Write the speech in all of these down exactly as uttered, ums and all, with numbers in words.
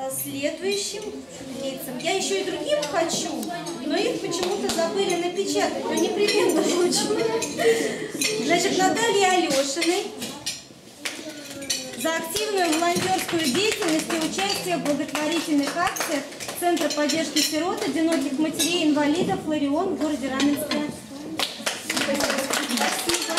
следующим лицам. Я еще и другим хочу, но их почему-то забыли напечатать, но непременно хочу. Значит, Наталье Алешиной за активную волонтерскую деятельность и участие в благотворительных акциях Центра поддержки сирот, одиноких матерей, инвалидов «Ларион» в городе Раменское. Спасибо.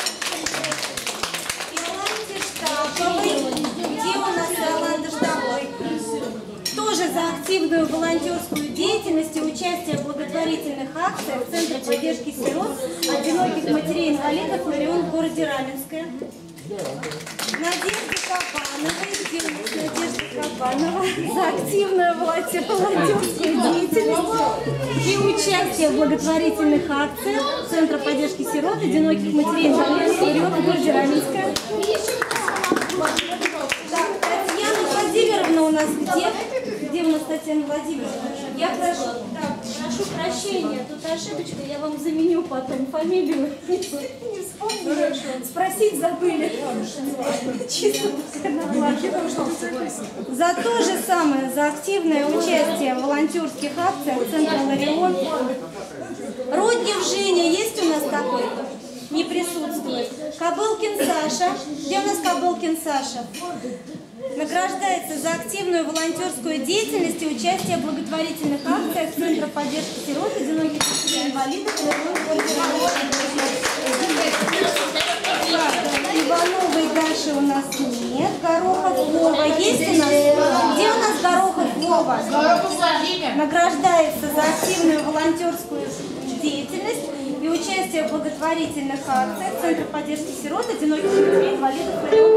Иоланде Штаповой. Где у нас Иоланда Штаповой? Тоже за активную волонтерскую деятельность и участие в благотворительных акциях Центра поддержки сирот, одиноких матерей, инвалидов «Ларион» в городе Раменское. Надежда Кабанова, где у нас Надежда Кабанова, за активную волонтерскую деятельность и участие в благотворительных акциях Центра поддержки сирот, одиноких матерей, инвалидов «Ларион» в городе Раменское. Так, Татьяна Владимировна у нас где? Где у нас Татьяна Владимировна? Я прошу, так, прошу прощения, тут ошибочка, я вам заменю потом фамилию. Не вспомнила. Спросить забыли. Чисто за то же самое, за активное участие в волонтерских акциях Центра «Ларион». Роднев Женя есть у нас такой? Не присутствует. Кобылкин Саша. Где у нас Кобылкин Саша? Награждается за активную волонтерскую деятельность и участие в благотворительных акциях Центра поддержки сирот, одиноких матерей, инвалидов. Ивановой Даши у нас нет. Горохов Вова есть у нас? Где у нас Горохов Вова? Награждается за активную волонтерскую деятельность и участие в благотворительных акциях Центра поддержки сирот, одиноких матерей, инвалидов.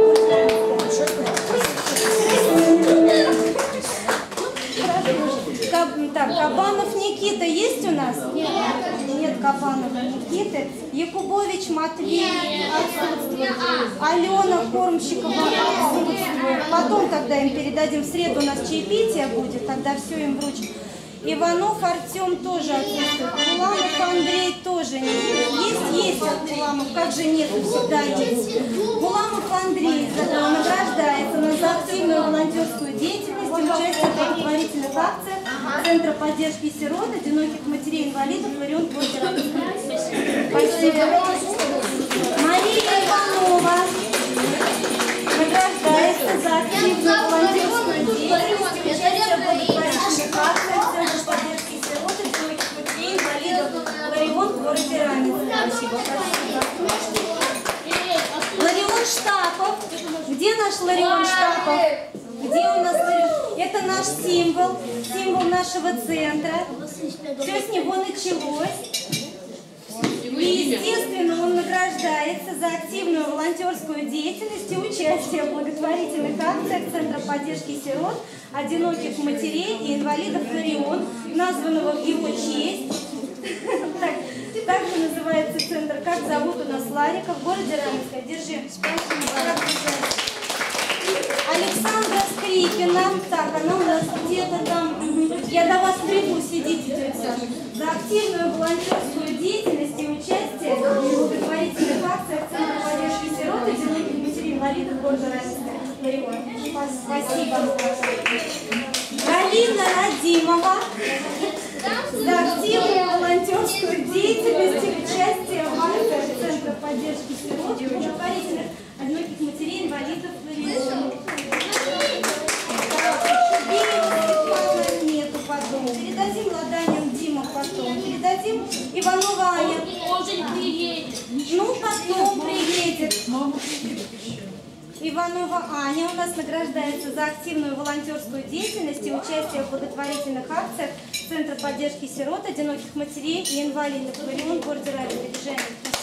Так, Кабанов Никита есть у нас? Нет, нет Кабанова Никиты. Якубович Матвей отсутствует. Алена Кормщикова отсутствует. Потом, когда им передадим, в среду у нас чаепитие будет, тогда все им вручим. Иванов Артем тоже отсутствует. Куламов Андрей тоже нет. Есть, есть Куламов, как же нет, всегда есть. Куламов Андрей награждается на за активную волонтерскую деятельность и участие в благотворительных акциях Центра поддержки сирот, одиноких матерей, инвалидов, «Ларион» в городе Раменское. Спасибо. Мария Иванова награждается за активную волонтерскую деятельность и участие в благотворительных акциях Центра поддержки сирот, одиноких матерей, инвалидов, «Ларион» в городе Раменское. Спасибо. Ларион Штапов. Где наш Ларион Штапов? Где у нас Ларион? Это наш символ, символ нашего центра. Все с него началось. И, естественно, он награждается за активную волонтерскую деятельность и участие в благотворительных акциях Центра поддержки сирот, одиноких матерей и инвалидов «Ларион», названного в его честь. Также называется центр. Как зовут у нас Ларика в городе Раменское? Держи. Спасибо. Александра Скрипина. Так, она у нас где-то там. Я до вас приду, сидите, тетя. За активную волонтерскую деятельность и участие в благотворительных акциях Центра поддержки сирот, одиноких матерей, инвалидов города Раменское. Спасибо. Галина Радимова. За активную волонтерскую деятельность и участие в акциях Центра поддержки сирот, благотворительных одиноких матерей, инвалидов. Нету потом. Передадим Ладанин Дима потом. Передадим Иванова Аня. Ну, потом приедет. Иванова Аня у нас награждается за активную волонтерскую деятельность и участие в благотворительных акциях Центра поддержки сирот, одиноких матерей и инвалидов. «Ларион» в городе Раменское.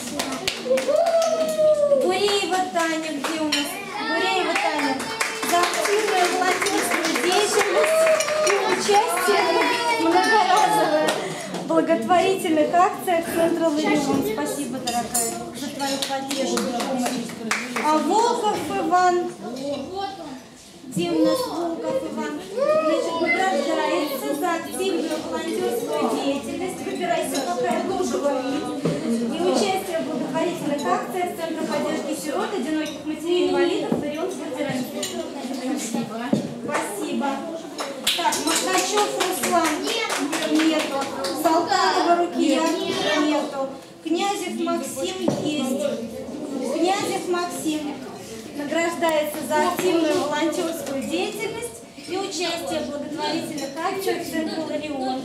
Гуреева Таня. Где у нас? Гуреева Таня. За активную волонтерскую деятельность и участие в многоразовых благотворительных акциях Центра «Ларион». Спасибо, дорогая, за твою поддержку. А Волков Иван. Где у нас Волков Иван? Значит, награждается за активную волонтерскую деятельность. Выбирайся, какая лучше говорит. И участие в благотворительных акциях Центра поддержки сирот, одиноких матерей, инвалидов, «Ларион» в городе Раменское. Спасибо. Спасибо. Так, Махначев Руслан. Нету. Салтанова Рукия. Нету. Князев Максим есть. Князев Максим награждается за активную волонтерскую деятельность и участие в благотворительных акциях Центра Ларион.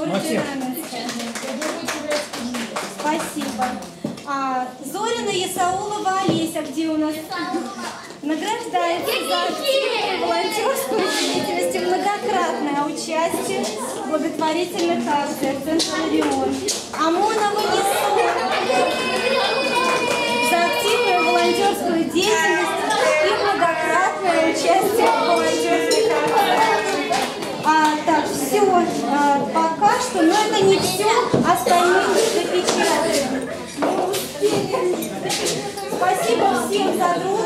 Спасибо. А, Зорина Ясаулова Олеся, где у нас? Награждается за активную волонтерскую деятельность и многократное участие в благотворительных акциях Центра Ларион. Амонова Несора за активную волонтерскую деятельность и многократное участие в волонтерских акциях. А, так, все, а, пока что, но это не все, остальные запечатаем. Спасибо всем за труд.